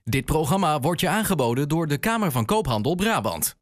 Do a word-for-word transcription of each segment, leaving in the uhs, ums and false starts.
Dit programma wordt je aangeboden door de Kamer van Koophandel Brabant.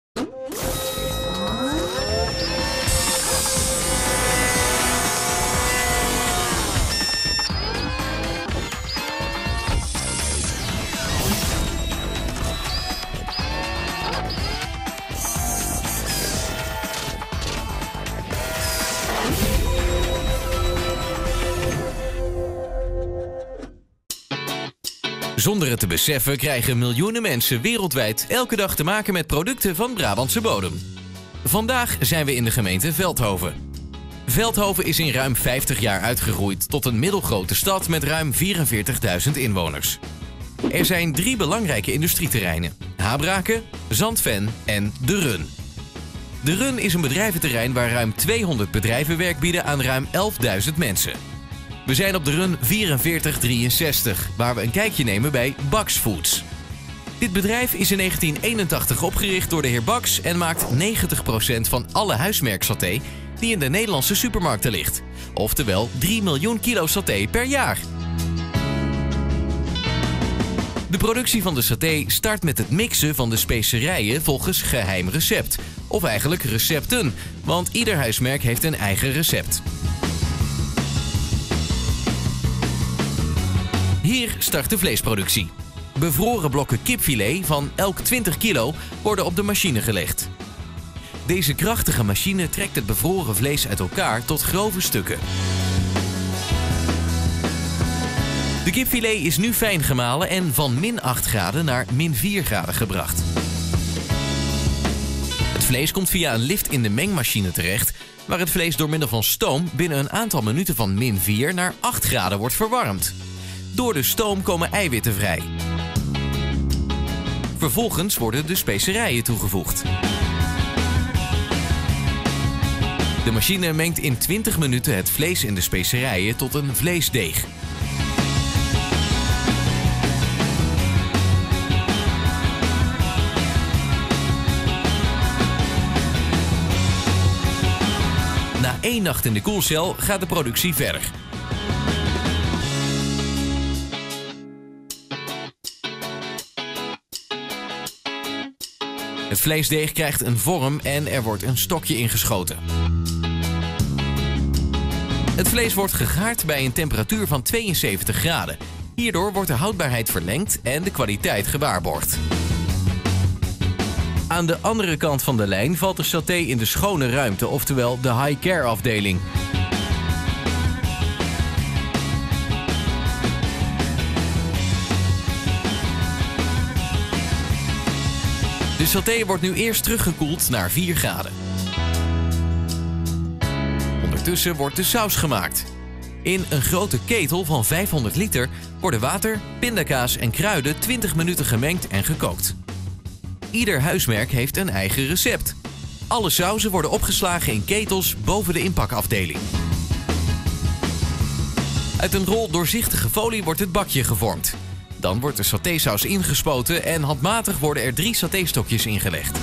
Zonder het te beseffen krijgen miljoenen mensen wereldwijd elke dag te maken met producten van Brabantse bodem. Vandaag zijn we in de gemeente Veldhoven. Veldhoven is in ruim vijftig jaar uitgegroeid tot een middelgrote stad met ruim vierenveertigduizend inwoners. Er zijn drie belangrijke industrieterreinen: Habraken, Zandven en De Run. De Run is een bedrijventerrein waar ruim tweehonderd bedrijven werk bieden aan ruim elfduizend mensen. We zijn op de Run vierenveertig drieënzestig, waar we een kijkje nemen bij Baks Foods. Dit bedrijf is in negentien eenentachtig opgericht door de heer Baks en maakt negentig procent van alle huismerksaté die in de Nederlandse supermarkten ligt. Oftewel drie miljoen kilo saté per jaar. De productie van de saté start met het mixen van de specerijen volgens geheim recept. Of eigenlijk recepten, want ieder huismerk heeft een eigen recept. Hier start de vleesproductie. Bevroren blokken kipfilet van elk twintig kilo worden op de machine gelegd. Deze krachtige machine trekt het bevroren vlees uit elkaar tot grove stukken. De kipfilet is nu fijn gemalen en van min acht graden naar min vier graden gebracht. Het vlees komt via een lift in de mengmachine terecht, waar het vlees door middel van stoom binnen een aantal minuten van min vier naar acht graden wordt verwarmd. Door de stoom komen eiwitten vrij. Vervolgens worden de specerijen toegevoegd. De machine mengt in twintig minuten het vlees en de specerijen tot een vleesdeeg. Na één nacht in de koelcel gaat de productie verder. Het vleesdeeg krijgt een vorm en er wordt een stokje ingeschoten. Het vlees wordt gegaard bij een temperatuur van tweeënzeventig graden. Hierdoor wordt de houdbaarheid verlengd en de kwaliteit gewaarborgd. Aan de andere kant van de lijn valt de saté in de schone ruimte, oftewel de high-care afdeling. De saté wordt nu eerst teruggekoeld naar vier graden. Ondertussen wordt de saus gemaakt. In een grote ketel van vijfhonderd liter worden water, pindakaas en kruiden twintig minuten gemengd en gekookt. Ieder huismerk heeft een eigen recept. Alle sauzen worden opgeslagen in ketels boven de inpakafdeling. Uit een rol doorzichtige folie wordt het bakje gevormd. Dan wordt de satésaus ingespoten en handmatig worden er drie satestokjes ingelegd.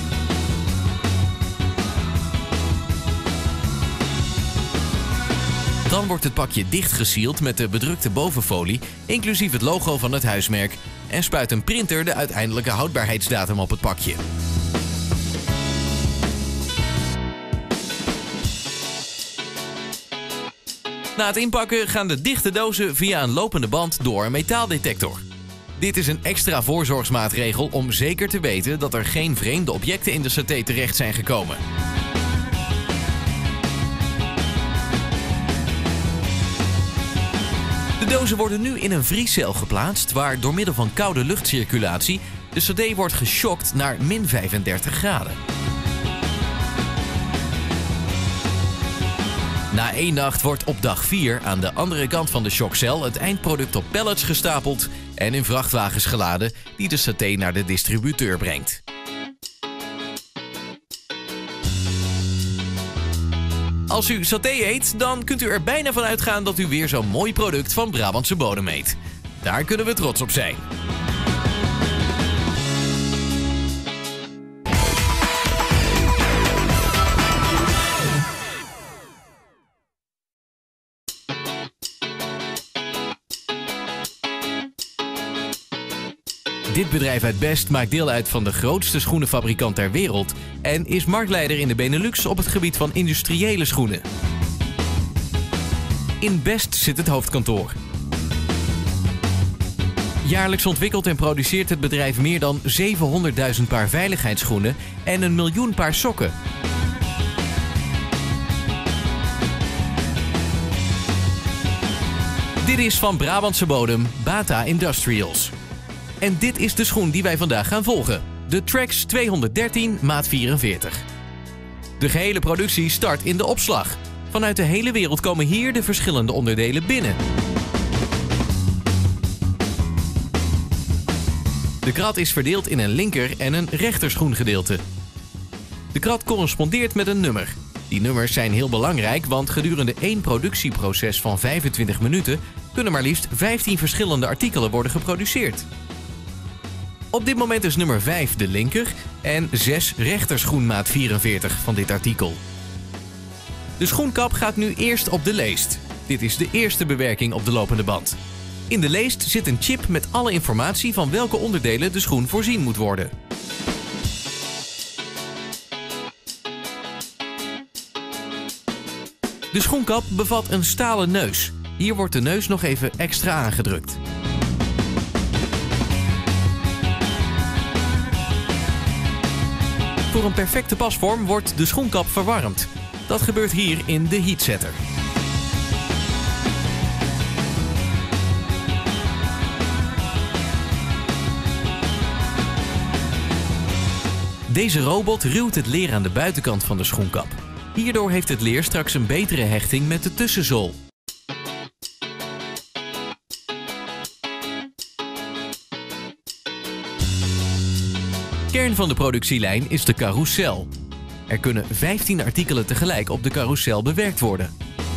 Dan wordt het pakje dichtgesield met de bedrukte bovenfolie, inclusief het logo van het huismerk, en spuit een printer de uiteindelijke houdbaarheidsdatum op het pakje. Na het inpakken gaan de dichte dozen via een lopende band door een metaaldetector. Dit is een extra voorzorgsmaatregel om zeker te weten dat er geen vreemde objecten in de saté terecht zijn gekomen. De dozen worden nu in een vriescel geplaatst, waar door middel van koude luchtcirculatie de saté wordt geschokt naar min vijfendertig graden. Na één nacht wordt op dag vier aan de andere kant van de shockcel het eindproduct op pallets gestapeld en in vrachtwagens geladen die de saté naar de distributeur brengt. Als u saté eet, dan kunt u er bijna van uitgaan dat u weer zo'n mooi product van Brabantse bodem eet. Daar kunnen we trots op zijn. Dit bedrijf uit Best maakt deel uit van de grootste schoenenfabrikant ter wereld en is marktleider in de Benelux op het gebied van industriële schoenen. In Best zit het hoofdkantoor. Jaarlijks ontwikkelt en produceert het bedrijf meer dan zevenhonderdduizend paar veiligheidsschoenen en een miljoen paar sokken. Dit is van Brabantse bodem Bata Industrials. En dit is de schoen die wij vandaag gaan volgen. De Trax tweehonderddertien maat vierenveertig. De gehele productie start in de opslag. Vanuit de hele wereld komen hier de verschillende onderdelen binnen. De krat is verdeeld in een linker- en een rechterschoengedeelte. De krat correspondeert met een nummer. Die nummers zijn heel belangrijk, want gedurende één productieproces van vijfentwintig minuten kunnen maar liefst vijftien verschillende artikelen worden geproduceerd. Op dit moment is nummer vijf de linker en zes rechterschoenmaat vierenveertig van dit artikel. De schoenkap gaat nu eerst op de leest. Dit is de eerste bewerking op de lopende band. In de leest zit een chip met alle informatie van welke onderdelen de schoen voorzien moet worden. De schoenkap bevat een stalen neus. Hier wordt de neus nog even extra aangedrukt. Voor een perfecte pasvorm wordt de schoenkap verwarmd. Dat gebeurt hier in de heatsetter. Deze robot ruwt het leer aan de buitenkant van de schoenkap. Hierdoor heeft het leer straks een betere hechting met de tussenzool. Kern van de productielijn is de carousel. Er kunnen vijftien artikelen tegelijk op de carousel bewerkt worden.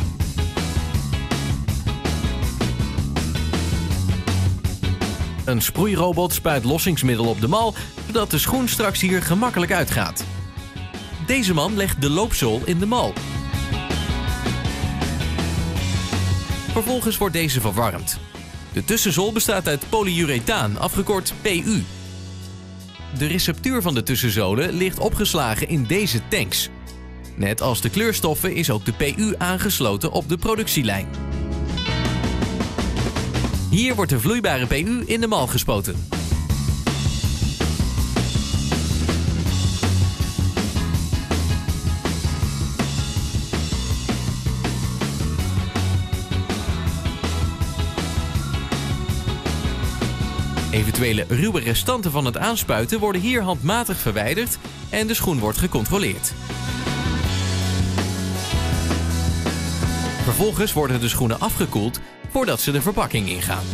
Een sproeirobot spuit lossingsmiddel op de mal, zodat de schoen straks hier gemakkelijk uitgaat. Deze man legt de loopzool in de mal. Vervolgens wordt deze verwarmd. De tussenzool bestaat uit polyurethaan, afgekort P U. De receptuur van de tussenzolen ligt opgeslagen in deze tanks. Net als de kleurstoffen is ook de P U aangesloten op de productielijn. Hier wordt de vloeibare P U in de mal gespoten. Eventuele ruwe restanten van het aanspuiten worden hier handmatig verwijderd en de schoen wordt gecontroleerd. Vervolgens worden de schoenen afgekoeld voordat ze de verpakking ingaan.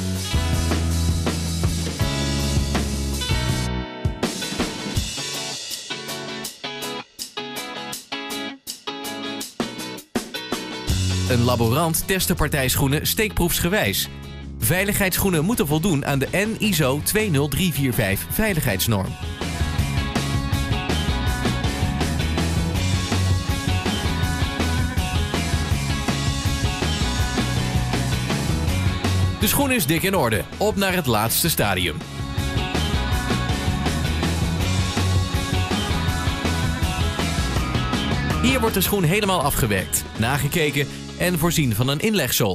Een laborant test de partij schoenen steekproefsgewijs. Veiligheidsschoenen moeten voldoen aan de N I S O twee nul drie vier vijf veiligheidsnorm. De schoen is dik in orde. Op naar het laatste stadium. Hier wordt de schoen helemaal afgewerkt, nagekeken en voorzien van een inlegzool.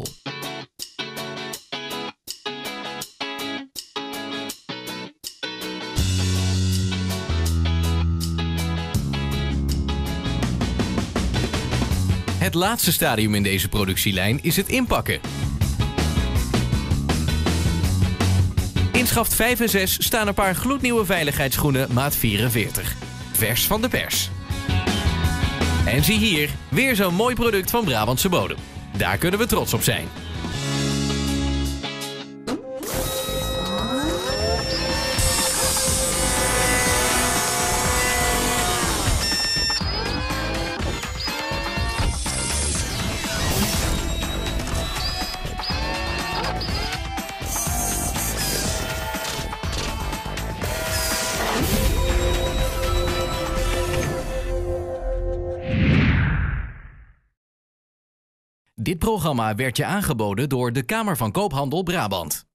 Het laatste stadium in deze productielijn is het inpakken. In schaft vijf en zes staan een paar gloednieuwe veiligheidsschoenen maat vierenveertig. Vers van de pers. En zie hier, weer zo'n mooi product van Brabantse bodem. Daar kunnen we trots op zijn. Dit programma werd je aangeboden door de Kamer van Koophandel Brabant.